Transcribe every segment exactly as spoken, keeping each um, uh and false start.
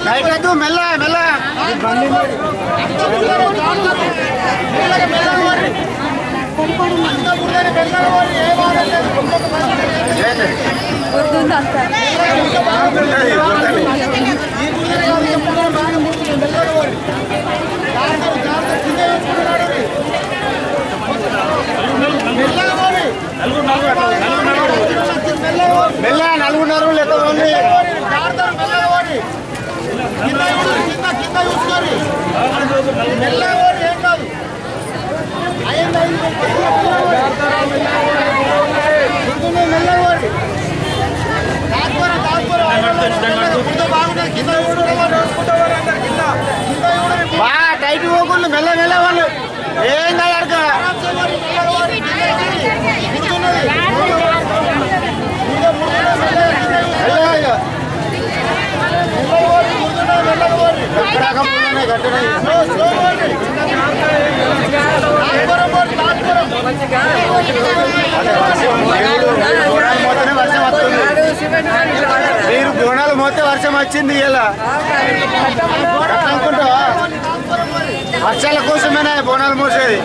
మెల్ల మెల్ల మెల్ల నలుగున్నర లెక్క ఉంది బాగా టైట్ పోకుండా మెల్ల మెల్ల వాళ్ళు ఏం కాదు మీరు బోనాలు మోతే వర్షం వచ్చింది ఇలా అనుకుంటావా? వర్షాల కోసమేనా బోనాలు మోసేది?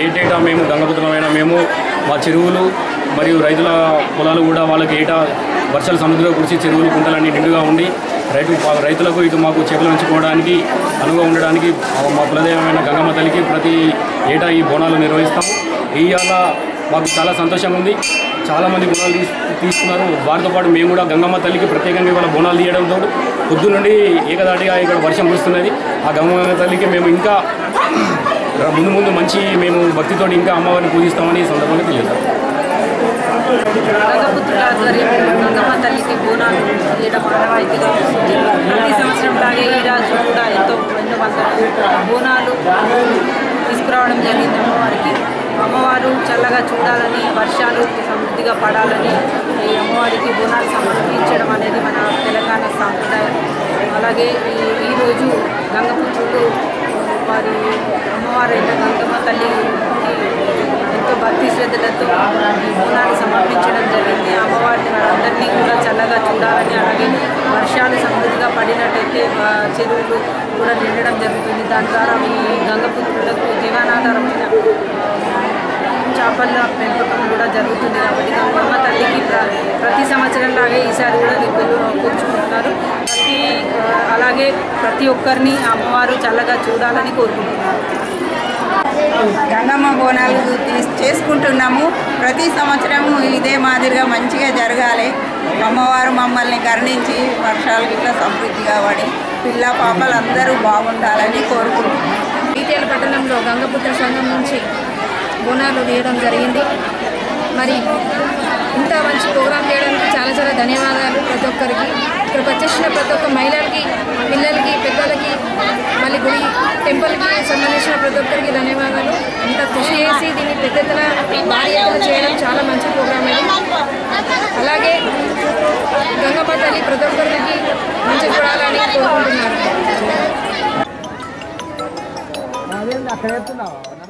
ఏటేటా మేము గంగపుత్రమైన మేము మా చెరువులు మరియు రైతుల పొలాలు కూడా వాళ్ళకి ఏటా వర్షాలు సముద్రంలో కురిసి చెరువులు కుంటలన్నీ నిండుగా ఉండి రైతు రైతులకు ఇటు మాకు చేపలు పెంచుకోవడానికి అనువుగా ఉండడానికి మా కులదైవమైన గంగమ్మ తల్లికి ప్రతి ఏటా ఈ బోనాలు నిర్వహిస్తాము. ఇవాళ మాకు చాలా సంతోషంగా ఉంది. చాలామంది బోనాలు తీ తీసుకున్నారు. వారితో పాటు మేము కూడా గంగమ్మ తల్లికి ప్రత్యేకంగా ఇవాళ బోనాలు తీయడంతో పొద్దు నుండి ఏకదాటిగా ఇక్కడ వర్షం కురుస్తున్నది. ఆ గంగమ్మ తల్లికి మేము ఇంకా ముందు ముందు మంచి మేము భక్తితో ఇంకా అమ్మవారిని పూజిస్తామని ఈ సందర్భంగా తెలియజేస్తాం. గంగపుత్రుల ఆధ్వర్యంలో గంగమ్మ తల్లికి బోనాలు తీయడం ఆనవాయితీగా వస్తుంది. ప్రతి సంవత్సరం లాగే ఈ రాజు కూడా ఎంతో ఎన్నో వందల బోనాలు తీసుకురావడం జరిగింది అమ్మవారికి. అమ్మవారు చల్లగా చూడాలని, వర్షాలు సమృద్ధిగా పడాలని ఈ అమ్మవారికి బోనాలు సమర్పించడం అనేది మన తెలంగాణ సాంప్రదాయం. అలాగే ఈ ఈరోజు గంగపుత్రులు వారి అమ్మవారైన గంగమ్మ తల్లికి ఎంతో భక్తి శ్రద్ధలతో ఈ బోనాలు సమర్పించడం జరిగింది. అమ్మవారిని వారందరినీ కూడా చల్లగా చూడాలని, అలాగే వర్షాలు సమృద్ధిగా పడినట్టయితే చెరువులు కూడా నిండడం జరుగుతుంది. దాని ద్వారా ఈ గంగపుత్రులకు జీవనాధారమైన చేపల పెంపకం కూడా జరుగుతుంది. కాబట్టి గంగమ్మ తల్లికి ప్రతి సంవత్సరంలాగే ఈసారి కూడా వీళ్ళు కూర్చుకుంటున్నారు. ప్రతి అలాగే ప్రతి ఒక్కరిని అమ్మవారు చల్లగా చూడాలని కోరుకుంటున్నారు. గంగమ్మ బోనాలు చేసుకుంటున్నాము. ప్రతి సంవత్సరము ఇదే మాదిరిగా మంచిగా జరగాలి. అమ్మవారు మమ్మల్ని కరుణించి వర్షాలు ఇట్లా సమృద్ధిగా పడి పిల్ల పాపలు అందరూ బాగుండాలని కోరుకుంటున్నాము. ఈటేల పట్టణంలో గంగపుత్ర సంఘం నుంచి బోనాలు తీయడం జరిగింది. మరి ఇంత మంచి ప్రోగ్రాం చేయడానికి చాలా చాలా ధన్యవాదాలు ప్రతి ఒక్కరికి. ఇక్కడికి వచ్చేసిన ప్రతి ఒక్క మహిళలకి, పిల్లలకి, పెద్దలకి, మళ్ళీ గుడి టెంపుల్కి సంబంధించిన ప్రతి ఒక్కరికి ధన్యవాదాలు. ఇంత కృషి చేసి దీన్ని పెద్ద ఎత్తున భారీ ఎత్తున చేయడం చాలా మంచి ప్రోగ్రాం ఇది. అలాగే గంగమ్మ తల్లి ప్రతి ఒక్కరికి మంచి చూడాలని కోరుకుంటున్నారు.